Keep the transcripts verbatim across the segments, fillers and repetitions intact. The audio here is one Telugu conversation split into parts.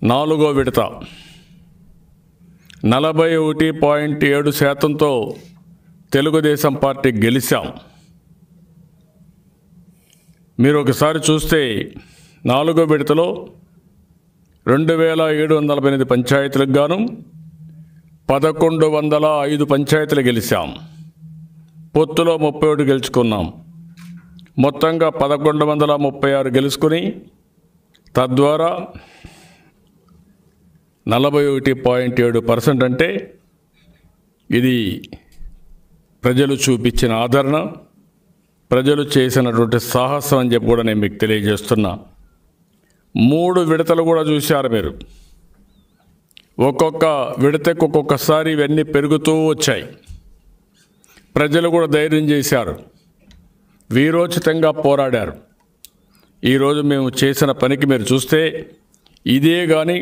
నాలుగో విడత నలభై ఒకటి పాయింట్ ఏడు శాతంతో తెలుగుదేశం పార్టీ గెలిచాం. మీరు ఒకసారి చూస్తే నాలుగో విడతలో రెండు వేల ఏడు వందల నలభై ఎనిమిది పంచాయతీలకు గాను పదకొండు వందల ఐదు పంచాయతీలు గెలిచాం. పొత్తులో ముప్పై ఒకటి గెలుచుకున్నాం. మొత్తంగా పదకొండు వందల ముప్పై ఆరు గెలుచుకుని తద్వారా నలభై ఒకటి పాయింట్ ఏడు పర్సెంట్ అంటే ఇది ప్రజలు చూపించిన ఆదరణ, ప్రజలు చేసినటువంటి సాహసం అని చెప్పి కూడా నేను మీకు తెలియజేస్తున్నా. మూడు విడతలు కూడా చూశారు మీరు. ఒక్కొక్క విడతకు ఒక్కొక్కసారి ఇవన్నీ పెరుగుతూ వచ్చాయి. ప్రజలు కూడా ధైర్యం చేశారు, వీరోచితంగా పోరాడారు. ఈరోజు మేము చేసిన పనికి మీరు చూస్తే ఇదే కానీ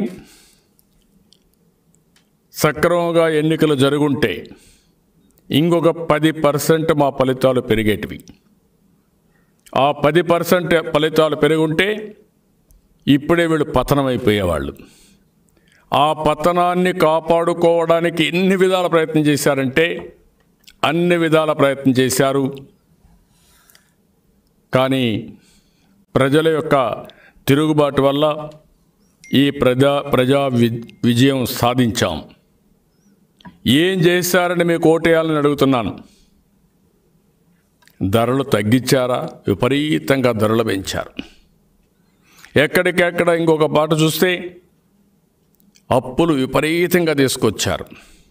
సక్రమంగా ఎన్నికలు జరుగుంటే ఇంకొక పది పర్సెంట్ మా ఫలితాలు పెరిగేటివి. ఆ పది పర్సెంట్ ఫలితాలు పెరుగుంటే ఇప్పుడే వీళ్ళు పతనమైపోయేవాళ్ళు. ఆ పతనాన్ని కాపాడుకోవడానికి ఎన్ని విధాల ప్రయత్నం చేశారంటే అన్ని విధాల ప్రయత్నం చేశారు. కానీ ప్రజల యొక్క తిరుగుబాటు వల్ల ఈ ప్రజా ప్రజా విజయం సాధించాం. ఏం చేశారని మీకు ఓటేయాలని అడుగుతున్నాను. ధరలు తగ్గించారా? విపరీతంగా ధరలు పెంచారు. ఎక్కడికెక్కడ ఇంకొక పాట చూస్తే అప్పులు విపరీతంగా తీసుకొచ్చారు.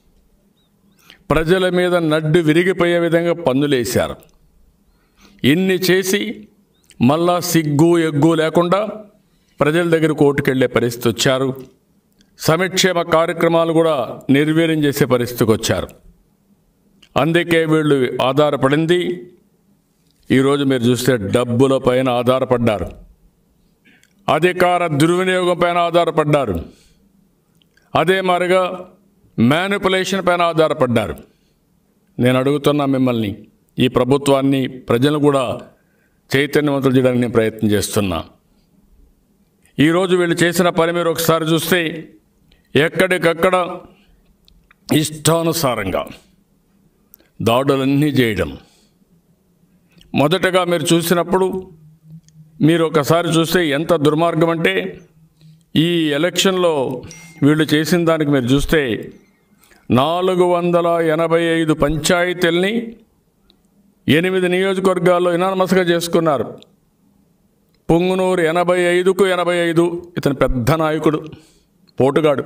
ప్రజల మీద నడ్డు విరిగిపోయే విధంగా పన్నులేశారు. ఇన్ని చేసి మళ్ళా సిగ్గు ఎగ్గు లేకుండా ప్రజల దగ్గరకు ఓటుకెళ్లే పరిస్థితి వచ్చారు. సంక్షేమ కార్యక్రమాలు కూడా నిర్వీర్యం చేసే పరిస్థితికి వచ్చారు. అందుకే వీళ్ళు ఆధారపడింది ఈరోజు మీరు చూస్తే డబ్బుల పైన ఆధారపడ్డారు, అధికార దుర్వినియోగం పైన ఆధారపడ్డారు, అదే మాదిరిగా మ్యానిపులేషన్ పైన ఆధారపడ్డారు. నేను అడుగుతున్నా మిమ్మల్ని, ఈ ప్రభుత్వాన్ని, ప్రజలు కూడా చైతన్యవంతులు చేయడానికి నేను ప్రయత్నం చేస్తున్నా. ఈరోజు వీళ్ళు చేసిన పని మీరు ఒకసారి చూస్తే ఎక్కడికక్కడ ఇష్టానుసారంగా దాడులన్నీ చేయడం. మొదటగా మీరు చూసినప్పుడు మీరు ఒకసారి చూస్తే ఎంత దుర్మార్గం అంటే ఈ ఎలక్షన్లో వీళ్ళు చేసిన దానికి మీరు చూస్తే నాలుగు వందల ఎనభై ఐదు పంచాయతీల్ని ఎనిమిది నియోజకవర్గాల్లో ఇనానమస్గా చేసుకున్నారు. పొంగునూరు ఎనభై ఐదుకు ఎనభై ఐదు ఇతను పెద్ద నాయకుడు, పోటుగాడు.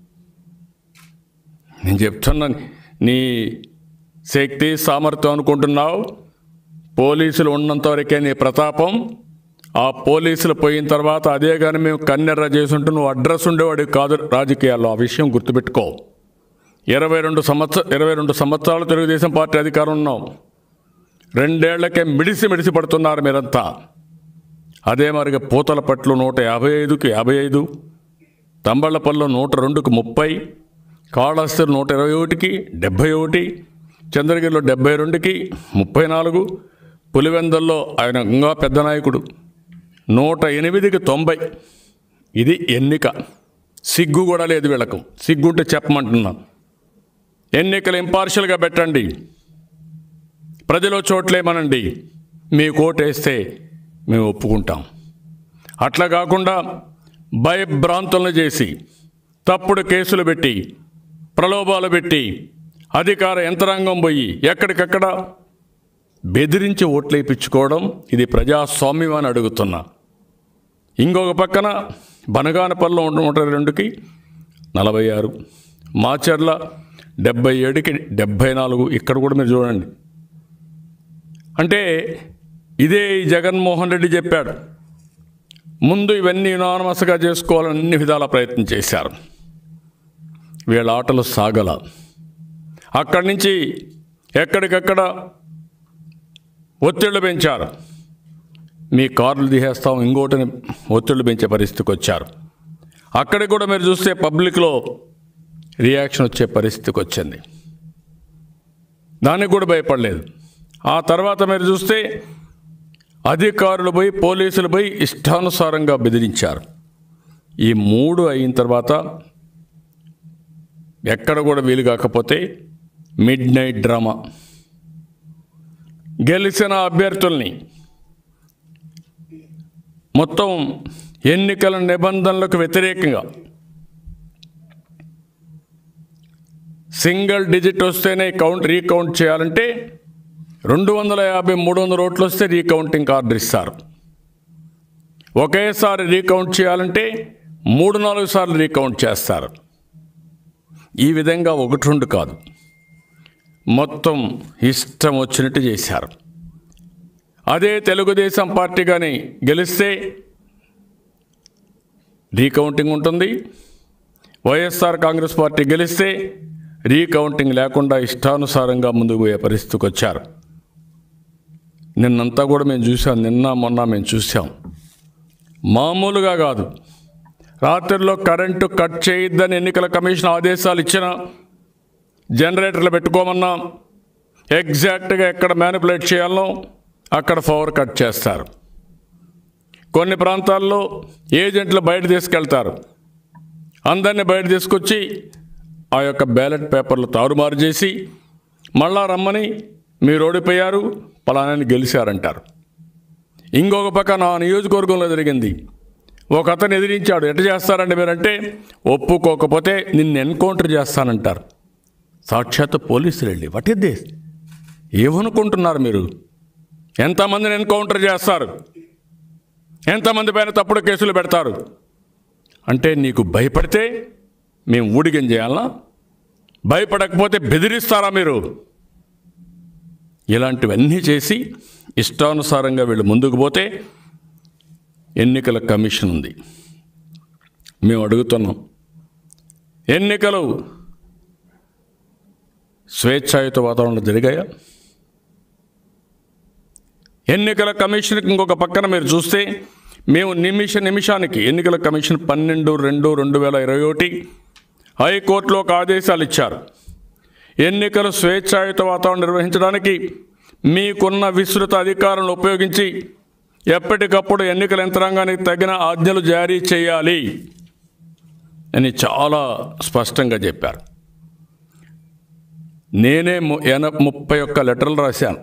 నేను చెప్తున్నాను, నీ శక్తి సామర్థ్యం అనుకుంటున్నావు. పోలీసులు ఉన్నంత వరకే నీ ప్రతాపం. ఆ పోలీసులు పోయిన తర్వాత అదే కానీ మేము కన్నెర్ర చేసుంటూ నువ్వు అడ్రస్ ఉండేవాడు కాదు రాజకీయాల్లో. ఆ విషయం గుర్తుపెట్టుకో. ఇరవై రెండు సంవత్సర ఇరవై రెండు సంవత్సరాలు తెలుగుదేశం పార్టీ అధికారం ఉన్నాం. రెండేళ్లకే మిడిసి మిడిసి పడుతున్నారు మీరంతా. అదే మరిగా పూతలపట్లు నూట యాభై ఐదుకి యాభై ఐదు, తంబళ్లపల్లిలో నూట రెండుకి ముప్పై, కాళహస్తి నూట ఇరవై ఒకటికి డెబ్భై ఒకటి, చంద్రగిరిలో డెబ్భై రెండుకి ముప్పై నాలుగు, పులివెందల్లో ఆయన ఇంకా పెద్ద నాయకుడు నూట ఎనిమిదికి తొంభై. ఇది ఎన్నిక. సిగ్గు కూడా లేదు వీళ్ళకు. సిగ్గుంటే చెప్పమంటున్నా. ఎన్నికలు ఇంపార్షియల్గా పెట్టండి, ప్రజలు చోట్లేమనండి, మీ కోటేస్తే మేము ఒప్పుకుంటాం. అట్లా కాకుండా భయభ్రాంతులను చేసి తప్పుడు కేసులు పెట్టి ప్రలోభాలు పెట్టి అధికార యంత్రాంగం పోయి ఎక్కడికక్కడ బెదిరించి ఓట్లు వేయించుకోవడం ఇది ప్రజాస్వామ్యం అని అడుగుతున్నా. ఇంకొక పక్కన బనగానపల్లిలో నూట రెండుకి నలభై ఆరు, మాచర్ల డెబ్బై ఏడుకి డెబ్భై నాలుగు. ఇక్కడ కూడా మీరు చూడండి. అంటే ఇదే జగన్మోహన్ రెడ్డి చెప్పాడు, ముందు ఇవన్నీ యునానిమస్గా చేసుకోవాలని అన్ని విధాల ప్రయత్నం చేశారు. వీళ్ళ ఆటలు సాగల. అక్కడి నుంచి ఎక్కడికక్కడ ఒత్తిళ్లు పెంచారు. మీ కార్లు తీసేస్తాం, ఇంకోటిని ఒత్తిళ్లు పెంచే పరిస్థితికి వచ్చారు. అక్కడికి కూడా మీరు చూస్తే పబ్లిక్లో రియాక్షన్ వచ్చే పరిస్థితికి వచ్చింది. దానికి కూడా భయపడలేదు. ఆ తర్వాత మీరు చూస్తే అధికారులు పోయి పోలీసులు పోయి ఇష్టానుసారంగా బెదిరించారు. ఈ మూడు అయిన తర్వాత ఎక్కడ కూడా వీలు కాకపోతే మిడ్ నైట్ డ్రామా. గెలిచిన అభ్యర్థుల్ని మొత్తం ఎన్నికల నిబంధనలకు వ్యతిరేకంగా సింగిల్ డిజిట్ వస్తేనే కౌంట్ రీకౌంట్ చేయాలంటే రెండు వందల యాభై మూడు వందల ఓట్లు వస్తే రీకౌంటింగ్ ఆర్డర్ ఇస్తారు. ఒకేసారి రీకౌంట్ చేయాలంటే మూడు నాలుగు సార్లు రీకౌంట్ చేస్తారు. ఈ విధంగా ఒకటి రెండు కాదు, మొత్తం ఇష్టం వచ్చినట్టు చేశారు. అదే తెలుగుదేశం పార్టీ కానీ గెలిస్తే రీకౌంటింగ్ ఉంటుంది, వైఎస్ఆర్ కాంగ్రెస్ పార్టీ గెలిస్తే రీకౌంటింగ్ లేకుండా ఇష్టానుసారంగా ముందుకు పోయే పరిస్థితికి వచ్చారు. నిన్నంతా కూడా మేము చూసాం, నిన్న మొన్న మేము చూసాం. మామూలుగా కాదు, రాత్రిలో కరెంటు కట్ చేయొద్దని ఎన్నికల కమిషన్ ఆదేశాలు ఇచ్చిన, జనరేటర్లు పెట్టుకోమన్నా ఎగ్జాక్ట్గా ఎక్కడ మ్యానిపులేట్ చేయాలనో అక్కడ పవర్ కట్ చేస్తారు. కొన్ని ప్రాంతాల్లో ఏజెంట్లు బయట తీసుకెళ్తారు, అందరినీ బయట తీసుకొచ్చి ఆ యొక్క బ్యాలెట్ పేపర్లు తారుమారు చేసి మళ్ళా రమ్మని మీరు ఓడిపోయారు పలానాని గెలిచారంటారు. ఇంకొక పక్క నా నియోజకవర్గంలో జరిగింది, ఒక అతను ఎదిరించాడు. ఎట్ట చేస్తారండి మీరంటే, ఒప్పుకోకపోతే నిన్ను ఎన్కౌంటర్ చేస్తానంటారు. సాక్షాత్ పోలీసులు వెళ్ళి వాట్ ఇస్ దిస్, ఏమనుకుంటున్నారు మీరు? ఎంతమందిని ఎన్కౌంటర్ చేస్తారు, ఎంతమంది పైన తప్పుడు కేసులు పెడతారు అంటే నీకు భయపడితే మేము ఊడిగం చేయాలా? భయపడకపోతే బెదిరిస్తారా మీరు? ఇలాంటివన్నీ చేసి ఇష్టానుసారంగా వీళ్ళు ముందుకు పోతే ఎన్నికల కమిషన్ ఉంది. మేము అడుగుతున్నాం, ఎన్నికలు స్వేచ్ఛాయుత వాతావరణంలో జరిగాయా? ఎన్నికల కమిషన్కి ఇంకొక పక్కన మీరు చూస్తే మేము నిమిష నిమిషానికి ఎన్నికల కమిషన్ పన్నెండు రెండు రెండు వేల ఇరవై ఒకటి హైకోర్టులో ఒక ఆదేశాలు ఇచ్చారు. ఎన్నికలు స్వేచ్ఛాయుత వాతావరణం నిర్వహించడానికి మీకున్న విస్తృత అధికారాలను ఉపయోగించి ఎప్పటికప్పుడు ఎన్నికల యంత్రాంగానికి తగిన ఆజ్ఞలు జారీ చేయాలి అని చాలా స్పష్టంగా చెప్పారు. నేనే ఎన ముప్పై ఒక్క లెటర్లు రాశాను.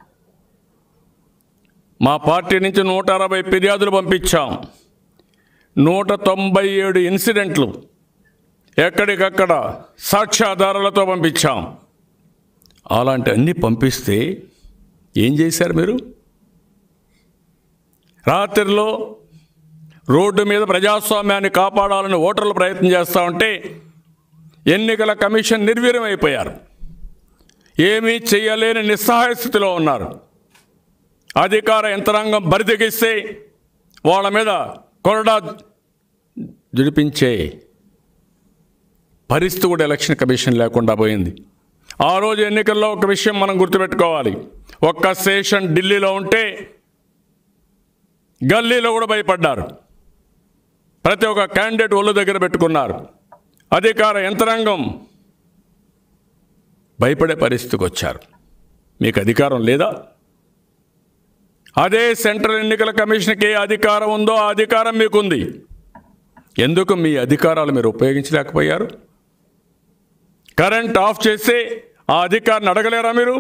మా పార్టీ నుంచి నూట అరవై ఫిర్యాదులు పంపించాం. నూట తొంభై ఏడు ఇన్సిడెంట్లు ఎక్కడికక్కడ సాక్ష్యాధారాలతో పంపించాం. అలాంటి అన్నీ పంపిస్తే ఏం చేశారు మీరు? రాత్రిలో రోడ్డు మీద ప్రజాస్వామ్యాన్ని కాపాడాలని ఓటర్లు ప్రయత్నం చేస్తూ ఉంటే ఎన్నికల కమిషన్ నిర్వీర్యం అయిపోయారు. ఏమీ చేయలేని నిస్సహాయ స్థితిలో ఉన్నారు. అధికార యంత్రాంగం బరితెగిస్తే వాళ్ళ మీద కొరడా జడిపించే పరిస్థితి కూడా ఎలక్షన్ కమిషన్ లేకుండా పోయింది. ఆ రోజు ఎన్నికల్లో ఒక విషయం మనం గుర్తుపెట్టుకోవాలి, ఒక్క స్టేషన్ ఢిల్లీలో ఉంటే గల్లీలో కూడా భయపడ్డారు. ప్రతి ఒక్క క్యాండిడేట్ ఒళ్ళు దగ్గర పెట్టుకున్నారు. అధికార యంత్రాంగం భయపడే పరిస్థితికి వచ్చారు. మీకు అధికారం లేదా? అదే సెంట్రల్ ఎన్నికల కమిషన్కి ఏ అధికారం ఉందో ఆ అధికారం మీకుంది. ఎందుకు మీ అధికారాలు మీరు ఉపయోగించలేకపోయారు? కరెంట్ ఆఫ్ చేస్తే ఆ అధికారాన్ని అడగలేరా మీరు?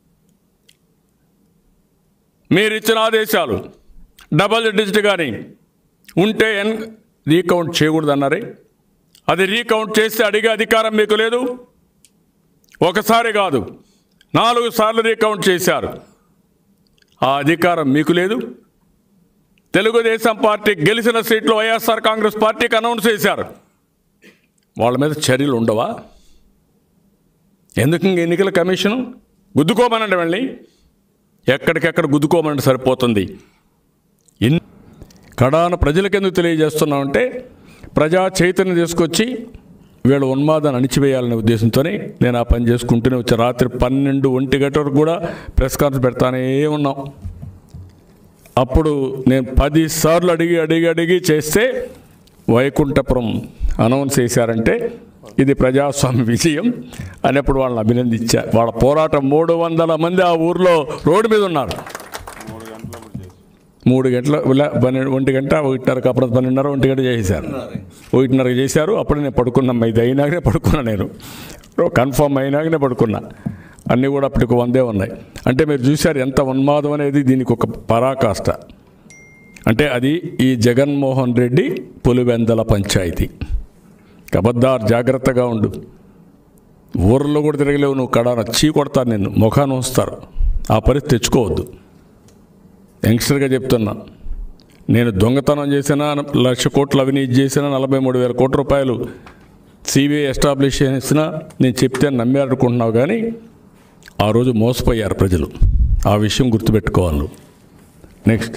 మీరు ఇచ్చిన ఆదేశాలు డబల్ డిజిట్ కానీ ఉంటే ఎన్ రీకౌంట్ చేయకూడదన్నారే, అది రీకౌంట్ చేస్తే అడిగే అధికారం మీకు లేదు. ఒకసారి కాదు నాలుగు సార్లు రీకౌంట్ చేశారు, ఆ అధికారం మీకు లేదు. తెలుగుదేశం పార్టీ గెలిచిన సీట్లు వైఎస్ఆర్ కాంగ్రెస్ పార్టీకి అనౌన్స్ చేశారు. వాళ్ళ మీద చర్యలు ఉండవా? ఎందుకు ఎన్నికల కమిషను గుద్దుకోమనండి, వెళ్ళి ఎక్కడికెక్కడ గుద్దుకోమనండి సరిపోతుంది. ఇన్ కడాన ప్రజలకు ఎందుకు తెలియజేస్తున్నామంటే ప్రజా చైతన్యం తీసుకొచ్చి వీళ్ళ ఉన్మాదాన్ని అణిచివేయాలనే ఉద్దేశంతోనే నేను ఆ పని చేసుకుంటూనే వచ్చా. రాత్రి పన్నెండు ఒంటి గంట వరకు కూడా ప్రెస్ కాన్ఫరెన్స్ పెడతానే ఉన్నాం. అప్పుడు నేను పది సార్లు అడిగి అడిగి అడిగి చేస్తే వైకుంఠపురం అనౌన్స్ చేశారంటే ఇది ప్రజాస్వామ్య విజయం అనేప్పుడు వాళ్ళని అభినందించా. వాళ్ళ పోరాటం మూడు వందల మంది ఆ ఊర్లో రోడ్డు మీద ఉన్నారు. మూడు గంటల పన్నెండు ఒంటి గంట ఒకటిన్నరకు అప్పుడు పన్నెండున్నర ఒంటి గంట చేశారు, ఒకటిన్నరకు చేశారు. అప్పుడు నేను పడుకున్నా, ఇది అయినాకనే పడుకున్నా, నేను కన్ఫర్మ్ అయినాకనే పడుకున్నా. అన్నీ కూడా అప్పటికి వందే ఉన్నాయి. అంటే మీరు చూశారు ఎంత ఉన్మాదం అనేది, దీనికి ఒక పరాకాష్ట. అంటే అది ఈ జగన్మోహన్ రెడ్డి పులివెందల పంచాయతీ. కబద్దార్, జాగ్రత్తగా ఉండు. ఊర్లో కూడా తిరగలేవు నువ్వు, కడాన చీ కొడతారు, నిన్ను ముఖాన్ని ఉంచుతారు. ఆ పరిస్థితి తెచ్చుకోవద్దు. యంగ్స్టర్గా చెప్తున్నా, నేను దొంగతనం చేసినా, లక్ష కోట్లు అవినీతి చేసినా, నలభై మూడు వేల కోట్ల రూపాయలు సిబిఐ ఎస్టాబ్లిష్ చేసినా నేను చెప్తే నమ్మారనుకుంటున్నావు, కానీ ఆ రోజు మోసపోయారు ప్రజలు. ఆ విషయం గుర్తుపెట్టుకోవాలి. నెక్స్ట్,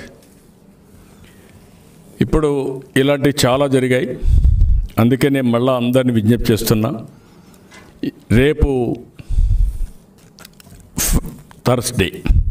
ఇప్పుడు ఇలాంటివి చాలా జరిగాయి. అందుకే నేను మళ్ళీ అందరినీ విజ్ఞప్తి చేస్తున్నా, రేపు థర్స్డే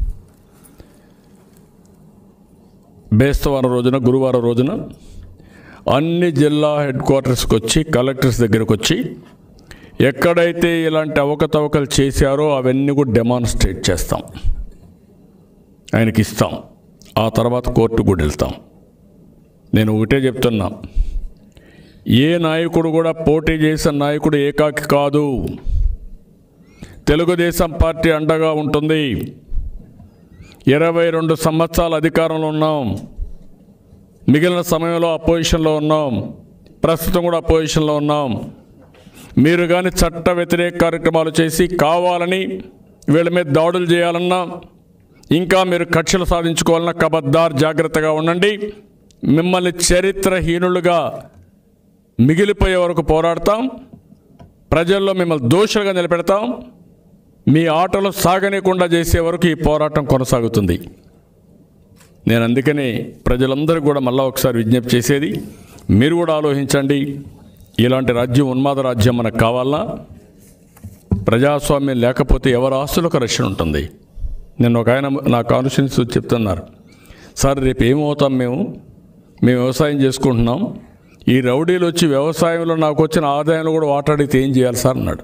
బేస్తవారం రోజున, గురువారం రోజున అన్ని జిల్లా హెడ్ క్వార్టర్స్కి వచ్చి, కలెక్టర్స్ దగ్గరకు వచ్చి, ఎక్కడైతే ఇలాంటి అవకతవకలు చేశారో అవన్నీ కూడా డెమాన్స్ట్రేట్ చేస్తాం, ఆయనకి ఇస్తాం. ఆ తర్వాత కోర్టు కూడా వెళ్తాం. నేను ఒకటే చెప్తున్నా, ఏ నాయకుడు కూడా పోటీ చేసిన నాయకుడు ఏకాకి కాదు. తెలుగుదేశం పార్టీ అండగా ఉంటుంది. ఇరవై రెండు సంవత్సరాల అధికారంలో ఉన్నాం. మిగిలిన సమయంలో అపోజిషన్లో ఉన్నాం. ప్రస్తుతం కూడా అపోజిషన్లో ఉన్నాం. మీరు కానీ చట్ట వ్యతిరేక కార్యక్రమాలు చేసి కావాలని వీళ్ళ మీద దాడులు చేయాలన్నా, ఇంకా మీరు కక్షలు సాధించుకోవాలన్నా కబద్దార్, జాగ్రత్తగా ఉండండి. మిమ్మల్ని చరిత్రహీనులుగా మిగిలిపోయే వరకు పోరాడతాం. ప్రజల్లో మిమ్మల్ని దోషులుగా నిలబెడతాం. మీ ఆటలు సాగనీయకుండా చేసే వరకు ఈ పోరాటం కొనసాగుతుంది. నేను అందుకనే ప్రజలందరూ కూడా మళ్ళీ ఒకసారి విజ్ఞప్తి చేసేది, మీరు కూడా ఆలోచించండి. ఇలాంటి రాజ్యం, ఉన్మాద రాజ్యం మనకు కావాలన్నా, ప్రజాస్వామ్యం లేకపోతే ఎవరి ఆస్తులకు రక్షణ ఉంటుంది. నేను ఒక ఆయన నా కాన్స్టిట్యూన్స్ చెప్తున్నారు, సార్ రేపు ఏమవుతాం, మేము మేము వ్యవసాయం చేసుకుంటున్నాం, ఈ రౌడీలు వచ్చి వ్యవసాయంలో నాకు వచ్చిన ఆదాయంలో కూడా వాటాడితే ఏం చేయాలి సార్ అన్నాడు.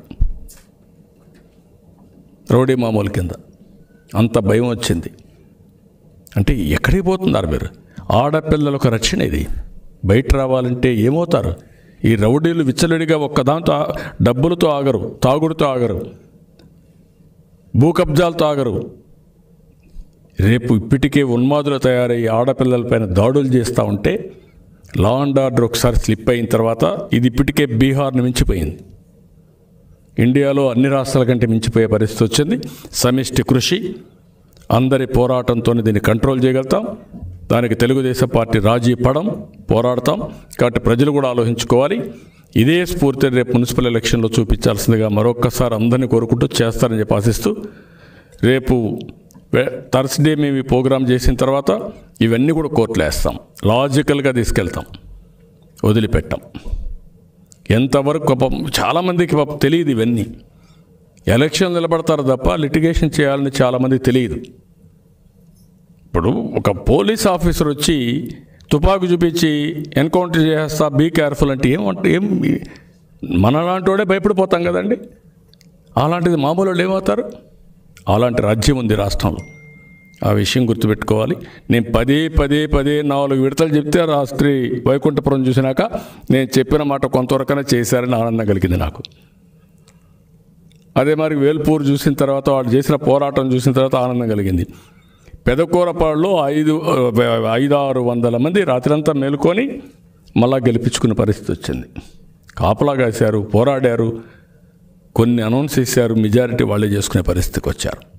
రౌడీ మామూలు కింద అంత భయం వచ్చింది. అంటే ఎక్కడికి పోతున్నారు మీరు? ఆడపిల్లలకు రక్షణ ఇది. బయట రావాలంటే ఏమవుతారు? ఈ రౌడీలు విచ్చలడిగా ఒక్కదాంతో డబ్బులతో ఆగరు, తాగుడుతో ఆగరు, భూ కబ్జాలతో ఆగరు. రేపు ఇప్పటికే ఉన్మాదులు తయారయ్యి ఆడపిల్లలపైన దాడులు చేస్తూ ఉంటే, లా అండ్ ఆర్డర్ ఒకసారి స్లిప్ అయిన తర్వాత ఇది ఇప్పటికే బీహార్ని మించిపోయింది. ఇండియాలో అన్ని రాష్ట్రాల కంటే మించిపోయే పరిస్థితి వచ్చింది. సమిష్టి కృషి, అందరి పోరాటంతో దీన్ని కంట్రోల్ చేయగలుగుతాం. దానికి తెలుగుదేశం పార్టీ రాజీ పడం, పోరాడతాం. కాబట్టి ప్రజలు కూడా ఆలోచించుకోవాలి. ఇదే స్ఫూర్తిని రేపు మున్సిపల్ ఎలక్షన్లో చూపించాల్సిందిగా మరొక్కసారి అందరినీ కోరుకుంటూ చేస్తారని చెప్పి ఆశిస్తూ, రేపు థర్స్డే మేము ఈ ప్రోగ్రాం చేసిన తర్వాత ఇవన్నీ కూడా కోర్టులో వేస్తాం. లాజికల్గా తీసుకెళ్తాం, వదిలిపెట్టాం. ఎంతవరకు పాపం చాలామందికి పాపం తెలియదు ఇవన్నీ. ఎలక్షన్ నిలబడతారు తప్ప లిటిగేషన్ చేయాలని చాలామందికి తెలియదు. ఇప్పుడు ఒక పోలీస్ ఆఫీసర్ వచ్చి తుపాకు చూపించి ఎన్కౌంటర్ చేస్తా, బీ కేర్ఫుల్ అంటే ఏమంటే ఏం, మనలాంటి వాడే భయపడిపోతాం కదండి. అలాంటిది మామూలు వాళ్ళు ఏమవుతారు? అలాంటి రాజ్యం ఉంది రాష్ట్రంలో. ఆ విషయం గుర్తుపెట్టుకోవాలి. నేను పదే పదే పదే నాలుగు విడతలు చెప్తే రాత్రి వైకుంఠపురం చూసినాక నేను చెప్పిన మాట కొంతవరకైనా చేశారని ఆనందం కలిగింది నాకు. అదే మరి వేల్పూర్ చూసిన తర్వాత, వాళ్ళు చేసిన పోరాటం చూసిన తర్వాత ఆనందం కలిగింది. పెదకూరపాడులో ఐదు ఐదారు వందల మంది రాత్రంతా మేలుకొని మళ్ళా గెలిపించుకునే పరిస్థితి వచ్చింది. కాపలా కాశారు, పోరాడారు, కొన్ని అనౌన్స్ చేశారు, మెజారిటీ వాళ్ళే చేసుకునే పరిస్థితికి వచ్చారు.